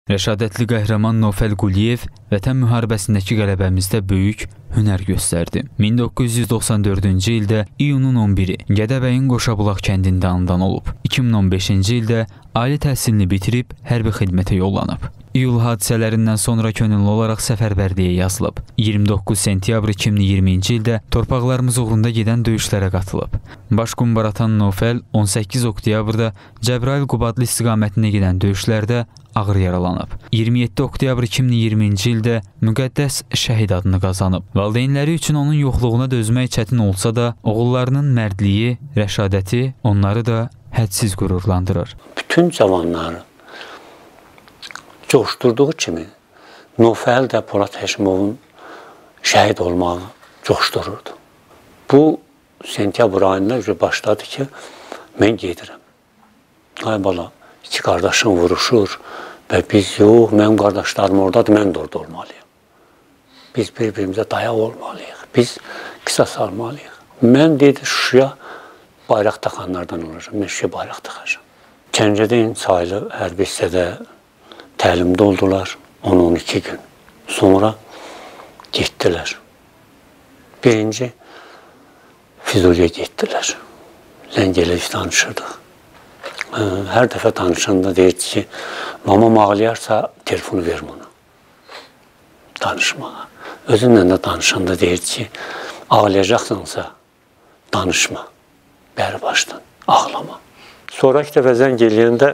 Rəşadətli qəhrəman Nofəl Quliyev Vətən müharibəsindəki qələbəmizdə böyük hünər göstərdi. 1994-cü ildə iyunun 11-i Gədəbəyin Qoşabulaq kəndində anadan olub. 2015-ci ildə ali təhsilini bitirib hərbi xidmətə yollanıb. İyul hadisələrindən sonra könüllü olaraq səfərbərliyə yazılıb. 29 sentyabr 2020-ci ildə torpaqlarımız uğrunda gedən döyüşlərə qatılıb. Baş qumbara atan Nofəl 18 oktyabrda Cəbrayıl-Qubadlı istiqamətində gedən döyüşlərdə ağır yaralanıb. 27 oktyabr 2020-ci ildə müqəddəs şəhid adını qazanıb. Valideynləri üçün onun yoxluğuna dözmək çətin olsa da, oğullarının mərdliyi, rəşadəti onları da hədsiz qürurlandırır. Bütün cavanları coşturduğu kimi Nofəl də Polad Həşimovun şəhid olmağı coşdururdu. Bu sentyabr ayında başladı ki, mən gedirəm. Ay bala, iki qardaşım vuruşur və biz yox, mənim qardaşlarım oradadır, mən də orada olmalıyım. Biz bir-birimizə dayaq olmalıyıq, biz qisas almalıyıq. Mən dedi Şuşaya bayraq taxanlardan olacağım, mən Şuşaya bayraq taxacağım. Gəncədə sayılı hərbi hissədə təlimdə oldular 10-12 gün. Sonra getdilər. Birinci Füzuliyə getdilər. Ləngələ danışırdıq. Hər dəfə danışanda deyirdi ki, mamam ağlayarsa telefonu verim ona. Danışmağa. Özünlə də danışanda deyirdi ki, ağlayacaqsansa danışma. Bəri başdan, ağlama. Sonraki dəfə zəng eləyəndə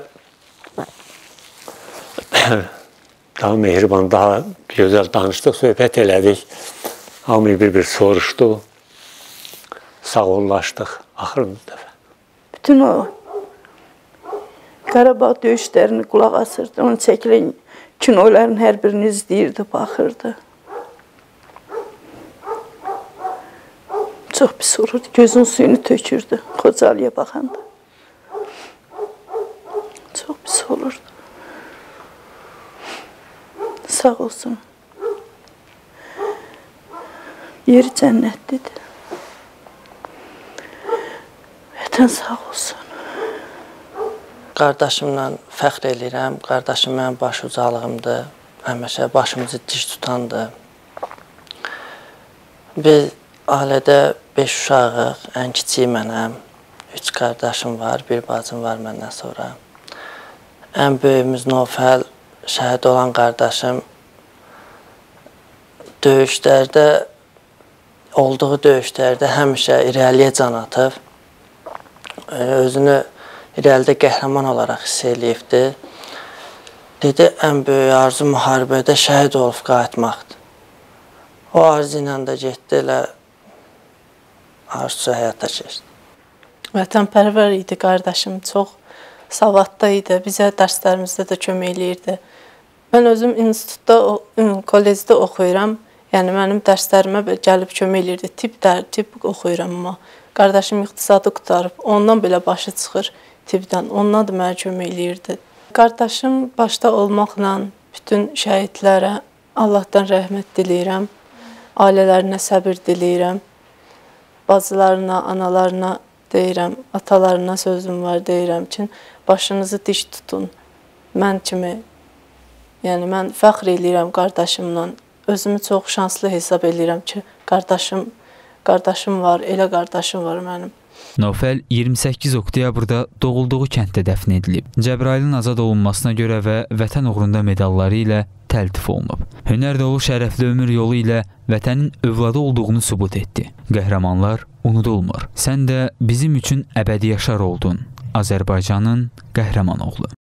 daha mehriban, daha gözəl danışdıq, söhbət elədik. Hamı bir-bir soruşdu. Sağollaşdıq axırıncı dəfə. Bütün o Qarabağ döyüşlərini qulaq asırdı. Onu çəkilən kinoların hər birini izləyirdi, baxırdı. Çox pis olurdu. Gözün suyunu tökürdü Xocalıya baxanda. Çox pis olurdu. Sağ olsun. Yeri cənnətlidir. Vətən sağ olsun. Qardaşımla fəxr edirəm. Qardaşım mənim baş ucalığımdır. Həmişə başımızı diş tutandır. Biz ailədə 5 uşağıq. Ən kiçiyi mənəm. 3 qardaşım var, bir bacım var məndən sonra. Ən böyüyümüz Nofəl, şəhid olan qardaşım olduğu döyüşlərdə həmişə irəliyə can atıb. Özünü irəlidə qəhrəman olaraq hiss eləyibdi. Dedi, ən böyük arzu müharibədə şəhid olub qayıtmaqdır. O arzu ilə də getdi, elə arzusu həyata keçdi. Vətənpərvər idi qardaşım, çox savadlı idi, bizə dərslərimizdə də kömək eləyirdi. Mən özüm institutda, kollecdə oxuyuram, yəni mənim dərslərimə gəlib kömək eləyirdi. Tibb oxuyuram amma. Qardaşım iqtisadı qutarıb, ondan belə başı çıxır tibbdən, ondan da mənə kömək eləyirdi. Qardaşım başda olmaqla bütün şəhidlərə Allahdan rəhmət diləyirəm, ailələrinə səbir diləyirəm, bacılarına, analarına deyirəm, atalarına sözüm var, deyirəm ki, başınızı diş tutun. Mən kimi, yəni mən fəxr eləyirəm qardaşımla, özümü çox şanslı hesab eləyirəm ki, qardaşım var, elə qardaşım var mənim. Nofəl 28 oktyabrda doğulduğu kənddə dəfn edilib. Cəbrayılın azad olunmasına görə və vətən uğrunda medalları ilə təltif olunub. Hünər dolu şərəfli ömür yolu ilə vətənin övladı olduğunu sübut etdi. Qəhrəmanlar unudulmur. Sən də bizim üçün əbədi yaşar oldun. Azərbaycanın qəhrəman oğlu.